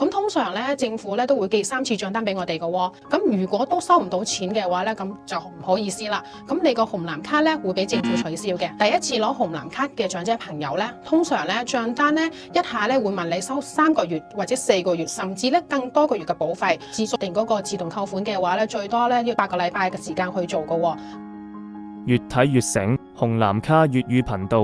咁通常咧，政府咧都會寄3次帳單俾我哋嘅喎。咁如果都收唔到錢嘅話咧，咁就唔好意思啦。咁你個紅藍卡咧會俾政府取消嘅。第一次攞紅藍卡嘅長者朋友咧，通常咧帳單咧一下咧會問你收3個月或者4個月，甚至咧更多個月嘅保費。自屬定嗰個自動扣款嘅話咧，最多咧要8個禮拜嘅時間去做嘅喎。 越睇越醒，紅藍卡粵語頻道。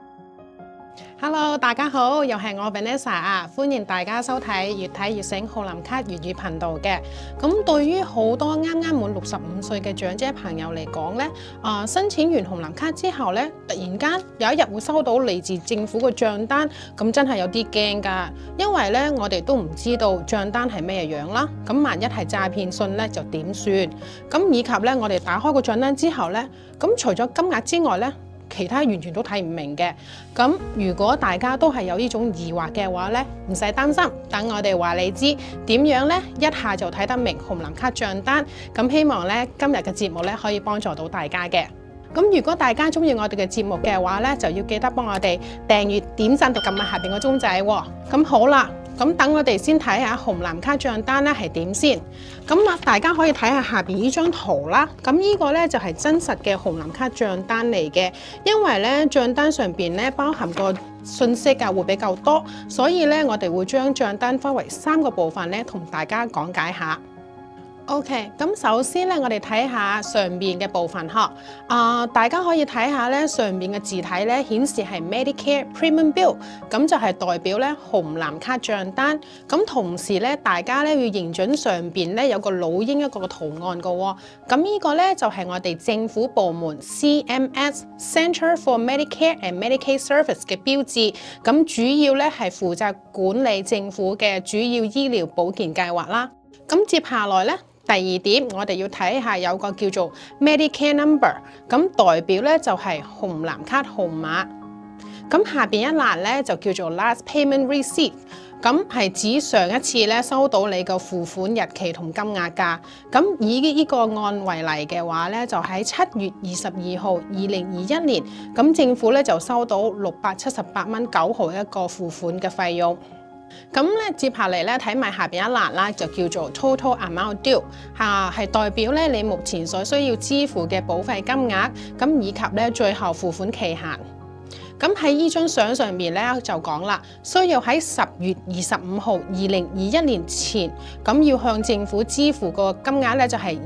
Hello， 大家好，又係我 Vanessa 啊，歡迎大家收睇越睇越醒紅藍卡粵語頻道嘅。咁對於好多啱啱滿65歲嘅長者朋友嚟講咧，申請完紅藍卡之後咧，突然間有一日會收到嚟自政府嘅帳單，咁真係有啲驚㗎，因為咧我哋都唔知道帳單係咩樣啦。咁萬一係詐騙信咧，就點算？咁以及咧，我哋打開個帳單之後咧，咁除咗金額之外咧，其他完全都睇唔明嘅。咁如果大家都係有呢種疑惑嘅話咧，唔使擔心，等我哋話你知點樣咧，一下就睇得明紅藍卡帳單。咁希望咧今日嘅節目咧可以幫助到大家嘅。咁如果大家中意我哋嘅節目嘅話咧，就要記得幫我哋訂閱、點讚同撳下下邊個鐘仔喎。咁好啦。咁等我哋先睇下紅藍卡帳單咧係點先。咁啊，大家可以睇下下邊呢張圖啦。咁呢個咧就係真實嘅紅藍卡帳單嚟嘅，因為咧帳單上邊咧包含個信息會比較多，所以咧我哋會將帳單分為3個部分咧，同大家講解下。OK， 咁首先咧，我哋睇下上邊嘅部分呵。大家可以睇下咧，上邊嘅字體咧顯示係 Medicare Premium Bill， 咁就係代表咧紅藍卡帳單。咁同時咧，大家咧要認準上邊咧有個老鷹一個圖案嘅喎。咁呢個咧就係我哋政府部門 CMS Center for Medicare and Medicaid Service 嘅標誌。咁主要咧係負責管理政府嘅主要醫療保健計劃啦。咁接下來咧。第二點，我哋要睇下有個叫做 Medicare Number， 咁代表咧就係紅藍卡號碼。咁下邊一欄咧就叫做 Last Payment Receipt， 咁係指上一次咧收到你個付款日期同金額㗎。咁以呢個案為例嘅話咧，就喺7月22號2021年，咁政府咧就收到678蚊9毫一個付款嘅費用。咁咧，接下嚟咧睇埋下邊一欄啦，就叫做 Total Amount Due， 係代表咧你目前所需要支付嘅保費金額，咁以及咧最後付款期限。咁喺呢張相上面咧就講啦，需要喺10月25號2021年前，咁要向政府支付個金額咧就係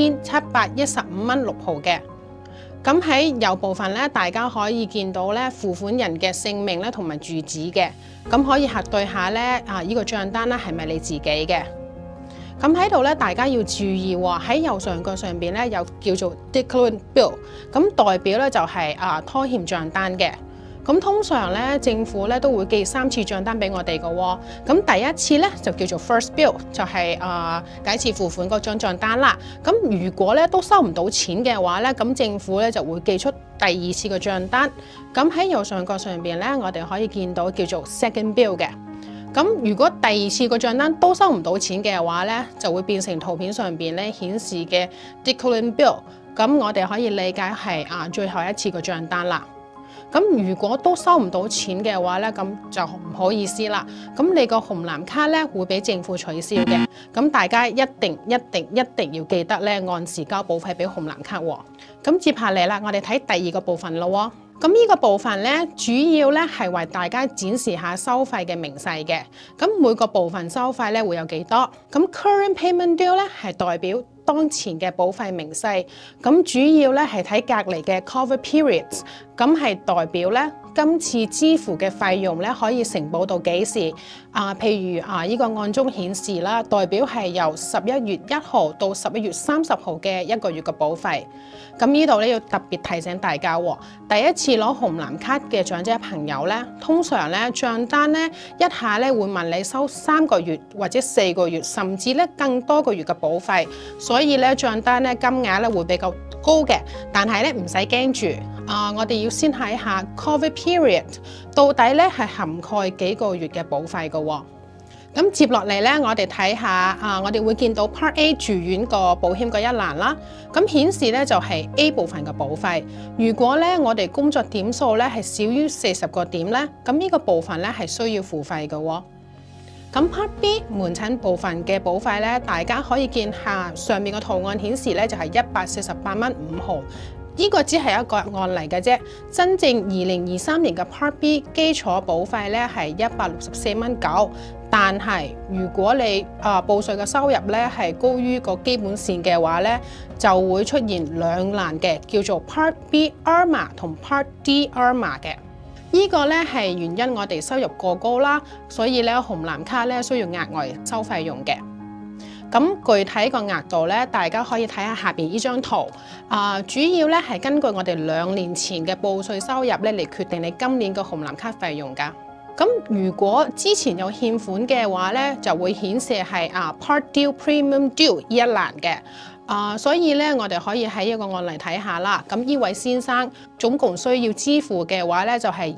2715蚊6毫嘅。咁喺右部分咧，大家可以見到咧付款人嘅姓名咧同埋住址嘅，咁可以核對下咧呢個帳單咧係咪你自己嘅？咁喺度咧，大家要注意喎，喺右上角上邊咧有叫做 Delinquent Bill， 咁代表咧就係拖欠帳單嘅。咁通常咧，政府咧都會寄3次帳單俾我哋嘅喎。咁第一次咧就叫做 First Bill， 就係第一次付款嗰張帳單啦。咁如果咧都收唔到錢嘅話咧，咁政府咧就會寄出第2次嘅帳單。咁喺右上角上邊咧，我哋可以見到叫做 Second Bill 嘅。咁如果第2次個帳單都收唔到錢嘅話咧，就會變成圖片上邊咧顯示嘅 Delinquent Bill。咁我哋可以理解係最後一次個帳單啦。咁如果都收唔到錢嘅話咧，咁就唔好意思啦。咁你個紅藍卡咧會俾政府取消嘅。咁大家一定要記得咧按時交保費俾紅藍卡喎。咁接下嚟啦，我哋睇第2個部分咯喎。咁呢個部分咧，主要咧係為大家展示下收費嘅明細嘅。咁每個部分收費咧會有幾多？咁 Current Payment Due 咧係代表當前嘅保費明細。咁主要咧係睇隔離嘅 Cover Periods， 咁係代表咧今次支付嘅費用咧可以承保到幾時？譬如呢個案中顯示啦，代表係由11月1號到11月30號嘅1個月嘅保費。咁呢度咧要特別提醒大家喎，第一次攞紅藍卡嘅長者朋友咧，通常咧帳單咧一下咧會問你收3個月或者4個月，甚至咧更多個月嘅保費，所以咧帳單咧金額咧會比較高嘅。但係咧唔使驚住，我哋要先睇下 Cover Period 到底咧係涵蓋幾個月嘅保費嘅喎。咁接落嚟咧，我哋睇下我哋會見到 Part A 住院個保險嗰一欄啦。咁顯示咧就係 A 部分嘅保費。如果咧我哋工作點數咧係少於40個點咧，咁呢個部分咧係需要付費嘅喎。 咁 Part B 門診部分嘅保費咧，大家可以見下上面個圖案顯示咧，就係148蚊5毫。呢個只係一個案例嘅啫，真正2023年嘅 Part B 基礎保費咧係164蚊9，但係如果你報稅嘅收入咧係高於個基本線嘅話咧，就會出現兩難嘅，叫做 Part B IRMA 同 Part D IRMA 嘅。呢個咧係原因我哋收入過高啦，所以咧紅藍卡咧需要額外收費用嘅。咁具體個額度咧，大家可以睇下下邊呢張圖。主要咧係根據我哋2年前嘅報稅收入咧嚟決定你今年嘅紅藍卡費用㗎。咁如果之前有欠款嘅話咧，就會顯示係Part Due Premium Due 呢一欄嘅。所以咧，我哋可以喺一個案例睇下啦。咁呢位先生總共需要支付嘅話咧，就係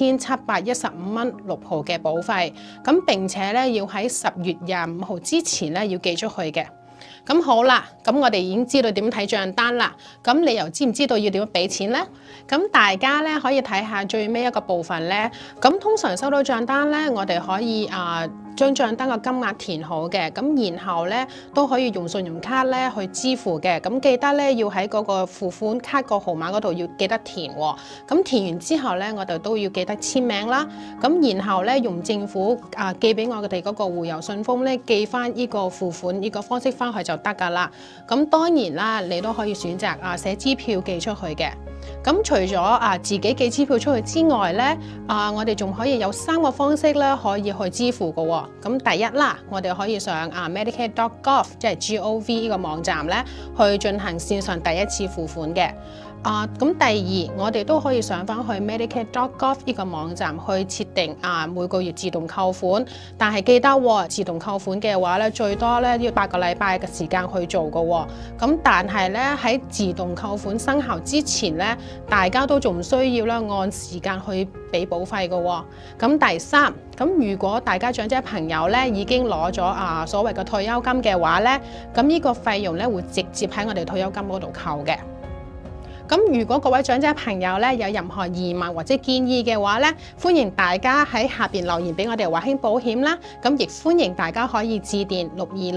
2715蚊6毫嘅保費。咁並且咧要喺10月25號之前咧要寄出去嘅。咁好啦，咁我哋已經知道點睇帳單啦。咁你又知唔知道要點樣俾錢呢？咁大家咧可以睇下最尾一個部分咧。咁通常收到帳單咧，我哋可以將帳單嘅金額填好嘅，咁然後咧都可以用信用卡咧去支付嘅。咁記得咧要喺嗰個付款卡個號碼嗰度要記得填喎。咁填完之後咧，我哋都要記得簽名啦。咁然後咧用政府寄俾我哋嗰個回郵信封咧寄翻呢個付款呢個方式翻去就得㗎啦。咁當然啦，你都可以選擇寫支票寄出去嘅。咁除咗自己寄支票出去之外咧，我哋仲可以有3個方式咧可以去支付嘅喎。咁第一啦，我哋可以上Medicare.gov 即係 GOV 呢個網站咧去進行線上第一次付款嘅。咁第二，我哋都可以上翻去 Medicare.gov 呢個網站去設定每個月自動扣款，但係記得自動扣款嘅話咧，最多咧要8個禮拜嘅時間去做嘅喎。咁但係咧喺自動扣款生效之前咧，大家都仲需要咧按時間去俾保費嘅喎。咁第三，咁如果大家長者朋友咧已經攞咗所謂嘅退休金嘅話咧，咁呢個費用咧會直接喺我哋退休金嗰度扣嘅。咁如果各位長者朋友咧有任何疑問或者建議嘅話咧，歡迎大家喺下邊留言俾我哋華興保險啦。咁亦歡迎大家可以致電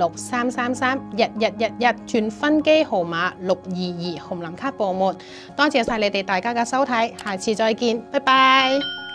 626-333-1111轉分機號碼622紅藍卡部門。多謝晒你哋大家嘅收睇，下次再見，拜拜。